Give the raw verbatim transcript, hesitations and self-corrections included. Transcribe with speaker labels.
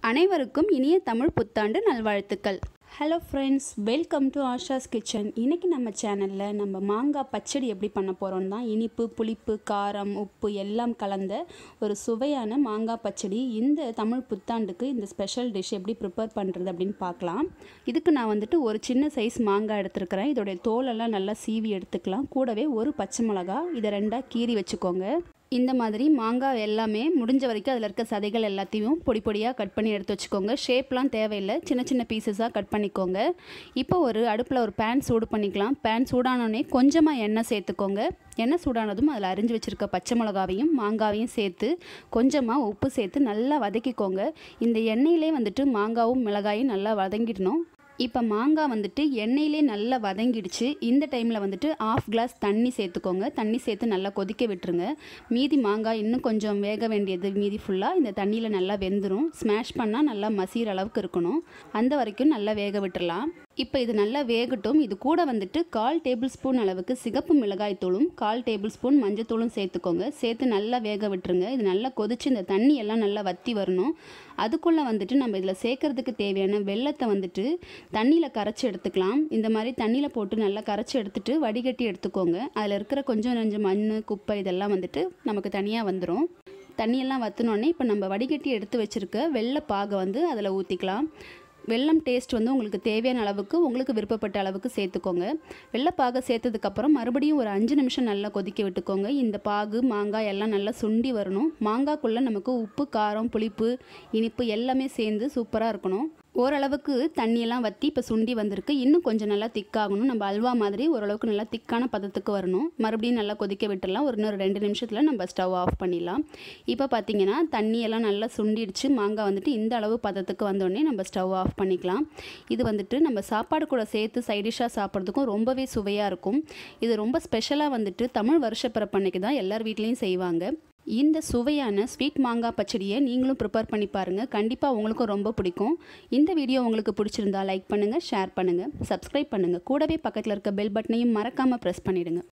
Speaker 1: அனைவருக்கும் இனிய தமிழ் புத்தாண்டு நல்வாழ்த்துக்கள். Hello friends, welcome to Asha's kitchen. இன்றைக்கி நம்ம சேனலில் நம்ம மாங்காய் பச்சடி எப்படி பண்ண போகிறோம் தான். இனிப்பு, புளிப்பு, காரம், உப்பு எல்லாம் கலந்த ஒரு சுவையான மாங்காய் பச்சடி. இந்த தமிழ் புத்தாண்டுக்கு இந்த ஸ்பெஷல் டிஷ் எப்படி ப்ரிப்பேர் பண்ணுறது அப்படின்னு பார்க்கலாம். இதுக்கு நான் வந்துட்டு ஒரு சின்ன சைஸ் மாங்காய் எடுத்துருக்கிறேன். இதோடைய தோலெல்லாம் நல்லா சீவி எடுத்துக்கலாம். கூடவே ஒரு பச்சை மிளகா, இதை ரெண்டாக கீறி வச்சுக்கோங்க. இந்த மாதிரி மாங்காய் எல்லாமே முடிஞ்ச வரைக்கும் அதில் இருக்க சதைகள் எல்லாத்தையும் பொடி பொடியாக கட் பண்ணி எடுத்து வச்சுக்கோங்க. ஷேப்லாம் தேவையில்லை, சின்ன சின்ன பீசஸாக கட் பண்ணிக்கோங்க. இப்போ ஒரு அடுப்பில் ஒரு பேன் சூடு பண்ணிக்கலாம். பேன் சூடானோடனே கொஞ்சமாக எண்ணெய் சேர்த்துக்கோங்க. எண்ணெய் சூடானதும் அதில் அரிஞ்சு வச்சுருக்க பச்சை மிளகாவையும் மாங்காவையும் சேர்த்து கொஞ்சமாக உப்பு சேர்த்து நல்லா வதக்கிக்கோங்க. இந்த எண்ணெயிலே வந்துட்டு மாங்காவும் மிளகாயும் நல்லா வதங்கிடணும். இப்போ மாங்காய் வந்துட்டு எண்ணெயிலே நல்லா வதங்கிடுச்சு. இந்த டைமில் வந்துட்டு ஆஃப் கிளாஸ் தண்ணி சேர்த்துக்கோங்க. தண்ணி சேர்த்து நல்லா கொதிக்க விட்டுருங்க. மீதி மாங்காய் இன்னும் கொஞ்சம் வேக வேண்டியது, மீதி ஃபுல்லாக இந்த தண்ணியில் நல்லா வெந்துடும். ஸ்மாஷ் பண்ணால் நல்லா மசிகிற அளவுக்கு இருக்கணும். அந்த வரைக்கும் நல்லா வேக விட்டுடலாம். இப்போ இது நல்லா வேகட்டும். இது கூட வந்துட்டு கால் டேபிள் ஸ்பூன் அளவுக்கு சிகப்பு மிளகாய் தூளும் கால் டேபிள் ஸ்பூன் மஞ்சத்தூளும் சேர்த்துக்கோங்க. சேர்த்து நல்லா வேக விட்டுருங்க. இது நல்லா கொதிச்சு இந்த தண்ணி எல்லாம் நல்லா வற்றி வரணும். அதுக்குள்ளே வந்துட்டு நம்ம இதில் சேர்க்கறதுக்கு தேவையான வெல்லத்தை வந்துட்டு தண்ணியில் கரைச்சி எடுத்துக்கலாம். இந்த மாதிரி தண்ணியில் போட்டு நல்லா கரைச்சி எடுத்துட்டு வடிகட்டி எடுத்துக்கோங்க. அதில் இருக்கிற கொஞ்சம் கொஞ்சம் மண், குப்பை இதெல்லாம் வந்துட்டு நமக்கு தனியாக வந்துடும். தண்ணியெல்லாம் வற்றினோடனே இப்போ நம்ம வடிகட்டி எடுத்து வச்சுருக்க வெள்ளை பாகை வந்து அதில் ஊற்றிக்கலாம். வெல்லம் டேஸ்ட் வந்து உங்களுக்கு தேவையான அளவுக்கு, உங்களுக்கு விருப்பப்பட்ட அளவுக்கு சேர்த்துக்கோங்க. வெள்ளைப்பாகை சேர்த்ததுக்கப்புறம் மறுபடியும் ஒரு அஞ்சு நிமிஷம் நல்லா கொதிக்க விட்டுக்கோங்க. இந்த பாகு, மாங்காய் எல்லாம் நல்லா சுண்டி வரணும். மாங்காய்க்குள்ளே நமக்கு உப்பு, காரம், புளிப்பு, இனிப்பு எல்லாமே சேர்ந்து சூப்பராக இருக்கணும். ஓரளவுக்கு தண்ணியெல்லாம் வற்றி இப்போ சுண்டி வந்திருக்கு. இன்னும் கொஞ்சம் நல்லா திக்காகணும். நம்ம அல்வா மாதிரி ஓரளவுக்கு நல்லா திக்கான பதத்துக்கு வரணும். மறுபடியும் நல்லா கொதிக்க விட்டுடலாம். ஒரு இன்னொரு ரெண்டு நிமிஷத்தில் நம்ம ஸ்டவ் ஆஃப் பண்ணிடலாம். இப்போ பார்த்தீங்கன்னா தண்ணியெல்லாம் நல்லா சுண்டிடுச்சு. மாங்காய் வந்துட்டு இந்த அளவு பதத்துக்கு வந்தோடனே நம்ம ஸ்டவ் ஆஃப் பண்ணிக்கலாம். இது வந்துட்டு நம்ம சாப்பாடு கூட சேர்த்து சைடிஷாக சாப்பிட்றதுக்கும் ரொம்பவே சுவையாக இருக்கும். இது ரொம்ப ஸ்பெஷலாக வந்துட்டு தமிழ் வருஷப்பிறப்பு அன்னைக்கு தான் எல்லார் வீட்லேயும் செய்வாங்க. இந்த சுவையான ஸ்வீட் மாங்காய் பச்சடியை நீங்களும் ப்ரிப்பேர் பண்ணி பாருங்கள். கண்டிப்பாக உங்களுக்கும் ரொம்ப பிடிக்கும். இந்த வீடியோ உங்களுக்கு பிடிச்சிருந்தா லைக் பண்ணுங்கள், ஷேர் பண்ணுங்கள், சப்ஸ்கிரைப் பண்ணுங்கள். கூடவே பக்கத்தில் இருக்க பெல் பட்டனையும் மறக்காமல் ப்ரெஸ் பண்ணிவிடுங்க.